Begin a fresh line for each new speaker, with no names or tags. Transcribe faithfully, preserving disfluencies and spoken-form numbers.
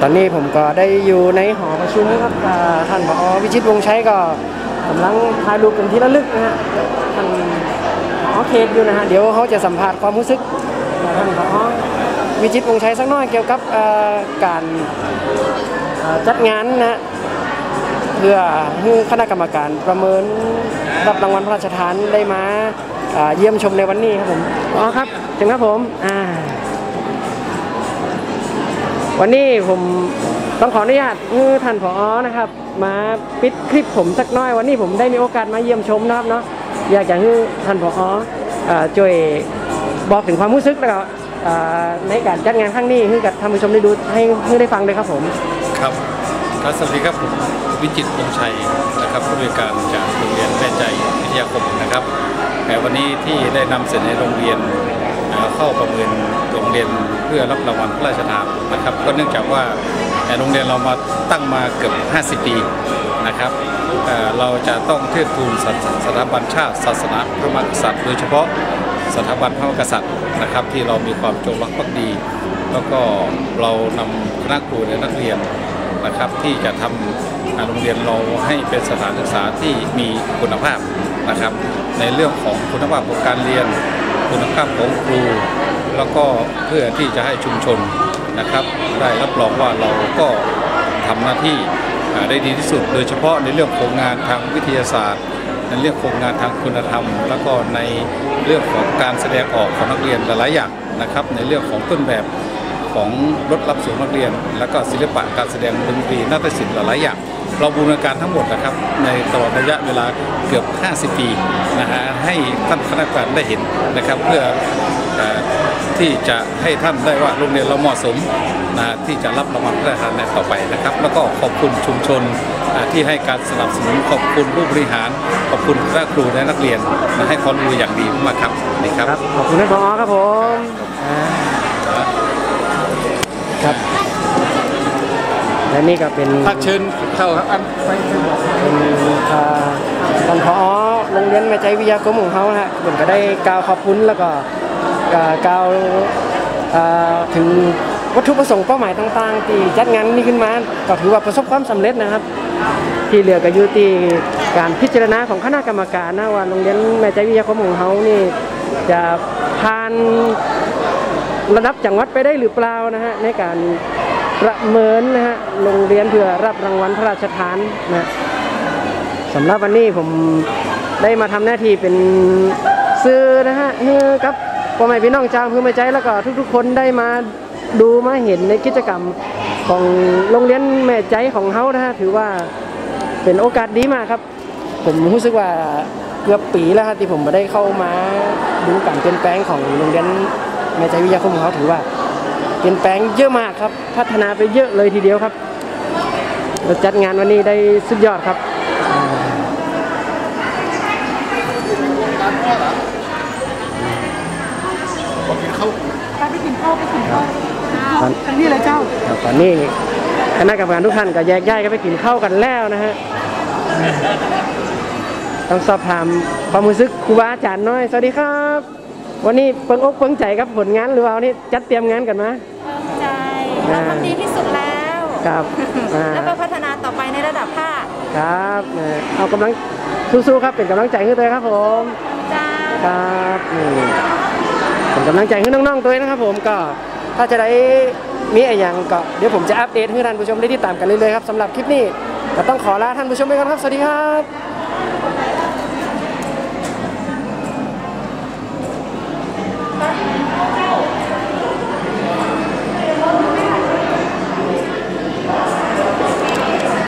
ตอนนี้ผมก็ได้อยู่ในหอประชุมครับท่านผอ.วิชิตวงศ์ชัยก็กำลังถ่ายรูปเป็นที่ระลึกนะฮะท่านผอ.เขตอยู่นะฮะเดี๋ยวเขาจะสัมภาษณ์ความรู้สึกท่านผอ.วิชิตวงศ์ชัยสักน้อยเกี่ยวกับการจัดงานนะเพื่อให้คณะกรรมการประเมินรับรางวัลพระราชทานได้มาเยี่ยมชมในวันนี้ครับผมอ๋อครับถึงครับผมอ่าวันนี้ผมต้องขออนุญาตให้ท่านผอ.นะครับมาปิดคลิปผมสักน้อยวันนี้ผมได้มีโอกาสมาเยี่ยมชมนะครับเนาะอยากจะให้ท่านผอ.ช่วยบอกถึงความรู้สึกแล้วก็ในการจัดงานครั้งนี้ให้กับท่านผู้ชมได้ดูให้ให้ได้ฟังเลยครับผม
ครับครับสวัสดีครับผมวิจิตรวงศ์ชัยนะครับผู้บริการจากโรงเรียนแม่ใจวิทยาคมนะครับแต่วันนี้ที่ได้นำเสนอโรงเรียนเข้าประเมินโรงเรียนเพื่อรับรางวัลพระราชทานนะครับก็เนื่องจากว่าโรงเรียนเรามาตั้งมาเกือบห้าสิบปีนะครับเราจะต้องเทิดทูนสถาบันชาติศาสนาพระมหากษัตริย์โดยเฉพาะสถาบันพระมหากษัตริย์นะครับที่เรามีความจงรักภักดีแล้วก็เรานำคณะครูและนักเรียนนะครับที่จะทำโรงเรียนเราให้เป็นสถานศึกษาที่มีคุณภาพนะครับในเรื่องของคุณภาพของการเรียนคุณภาพของครูแล้วก็เพื่อที่จะให้ชุมชนนะครับได้รับรองว่าเราก็ทำหน้าที่ได้ดีที่สุดโดยเฉพาะในเรื่องโครงงานทางวิทยาศาสตร์ในเรื่องโครงงานทางคุณธรรมแล้วก็ในเรื่องของการแสดงออกของนักเรียนหลายๆอย่างนะครับในเรื่องของต้นแบบของรถรับส่งนักเรียนแล้วก็ศิลปะการแสดงดนตรีนาฏศิลป์หลายๆอย่างเราบูรณาการทั้งหมดนะครับในตลอดระยะเวลาเกือบห้าสิบปีนะฮะให้ท่านคณะกรรมการได้เห็นนะครับเพื่อที่จะให้ท่านได้ว่าโรงเรียนเราเหมาะสมนะที่จะรับรางวัลพระราชทานในต่อไปนะครับแล้วก็ขอบคุณชุมชนที่ให้การสนับสนุนขอบคุณผู้บริหารขอบคุณคณะครูและนักเรียนให้ความรู้อย่างดีมากครับนี่ครับ
ขอบคุณท่านผอ.ครับผมครับและนี่ก็เป็น
พักเชิญเข้าครับอันไป
เป็นท่านผอ.โรงเรียนแม่ใจวิทยาคมของเขาฮะผมก็ได้กล่าวขอบคุณแล้วก็กล่าวถึงวัตถุประสงค์เป้าหมายต่างๆที่จัดงานนี้ขึ้นมาก็ถือว่าประสบความสำเร็จนะครับที่เหลือก็อยู่ที่การพิจารณาของคณะกรรมการนะว่าโรงเรียนแม่ใจวิทยาคมของเขานี่จะผ่านระดับจังหวัดไปได้หรือเปล่านะฮะในการประเมินนะฮะโรงเรียนเพื่อรับรางวัลพระราชทานนะสำหรับวันนี้ผมได้มาทำหน้าที่เป็นสื่อนะฮะให้กับพ่อแม่พี่น้องชาวอำเภอแม่ใจแล้วก็ทุกๆคนได้มาดูมาเห็นในกิจกรรมของโรงเรียนแม่ใจของเขานะฮะถือว่าเป็นโอกาสดีมากครับผมรู้สึกว่าเกือบปีแล้วครับที่ผมมาได้เข้ามาดูการเปลี่ยนแปลงของโรงเรียนแม่ใจวิทยาคมของเขาถือว่าเปลี่ยนแปลงเยอะมากครับพัฒนาไปเยอะเลยทีเดียวครับเราจัดงานวันนี้ได้สุดยอดครับ
ไปกินข้าว
ไปกินข้าวไปกินข้าวทางนี้เลยเจ้า
ตอนนี้คณะกรรมการทุกท่านก็แยกย้ายกันไปกินข้าวกันแล้วนะฮะต้องสอบถามความรู้สึกครูบาอาจารย์น้อยสวัสดีครับวันนี้เปิงอกเปิงใจกับผลงานหรือเปล่านี่จัดเตรียมงานกันไหม
ใจเราทำดีที่สุดแล้ว
ครับ
แล้วก็พัฒนาต่อไปในระดับภาค
ครับเอากำลังสู้ๆครับเป็นกำลังใจให้ตัวครับผม
จ้า
ครับเป็นกำลังใจให้น้องๆตัวนะครับผมก็ถ้าจะได้มีอะไรอย่างก็เดี๋ยวผมจะอัปเดตให้ท่านผู้ชมได้ติดตามกันเรื่อยๆครับสำหรับคลิปนี้ก็ต้องขอลาท่านผู้ชมไปก่อนครับสวัสดีครับ